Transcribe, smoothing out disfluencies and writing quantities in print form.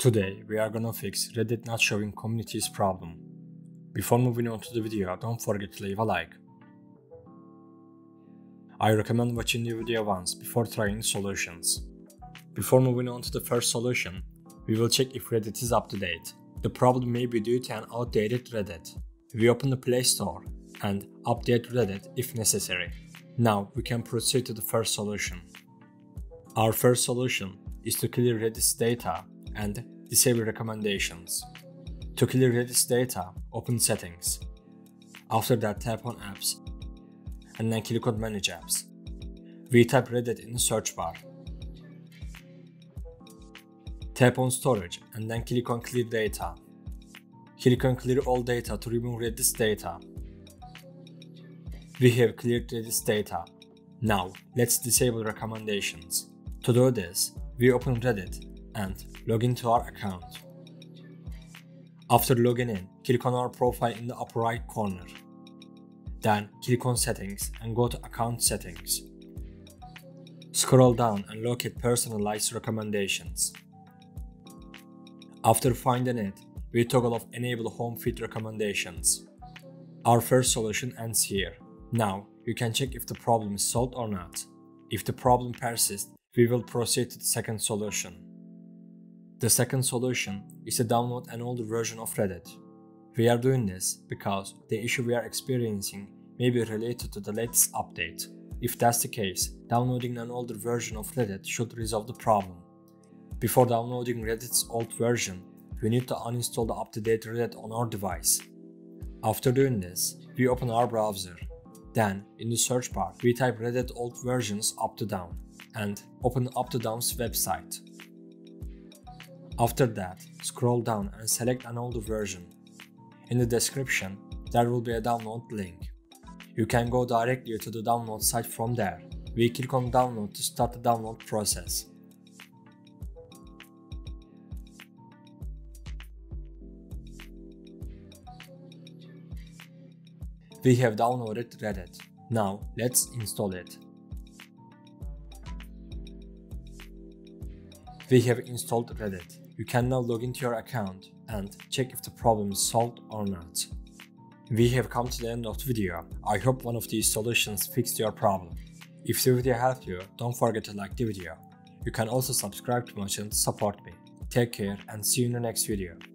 Today we are gonna fix Reddit not showing communities problem. Before moving on to the video, don't forget to leave a like. I recommend watching the video once before trying solutions. Before moving on to the first solution, we will check if Reddit is up to date. The problem may be due to an outdated Reddit. We open the Play Store and update Reddit if necessary. Now we can proceed to the first solution. Our first solution is to clear Reddit's data and disable recommendations. To clear Reddit's data, open Settings. After that, tap on Apps and then click on Manage Apps. We type Reddit in the search bar. Tap on Storage and then click on Clear Data. Click on Clear All Data to remove Reddit's data. We have cleared Reddit's data. Now, let's disable recommendations. To do this, we open Reddit and log into our account. After logging in, click on our profile in the upper right corner. Then click on Settings and go to Account Settings. Scroll down and locate Personalized Recommendations. After finding it, we toggle off Enable Home Feed Recommendations. Our first solution ends here. Now, you can check if the problem is solved or not. If the problem persists, we will proceed to the second solution. The second solution is to download an older version of Reddit. We are doing this because the issue we are experiencing may be related to the latest update. If that's the case, downloading an older version of Reddit should resolve the problem. Before downloading Reddit's old version, we need to uninstall the up-to-date Reddit on our device. After doing this, we open our browser. Then, in the search bar, we type Reddit old versions up to down and open up to down's website. After that, scroll down and select an older version. In the description, there will be a download link. You can go directly to the download site from there. We click on download to start the download process. We have downloaded Reddit. Now let's install it. We have installed Reddit. You can now log into your account and check if the problem is solved or not. We have come to the end of the video. I hope one of these solutions fixed your problem. If the video helped you, don't forget to like the video. You can also subscribe to my channel to support me. Take care and see you in the next video.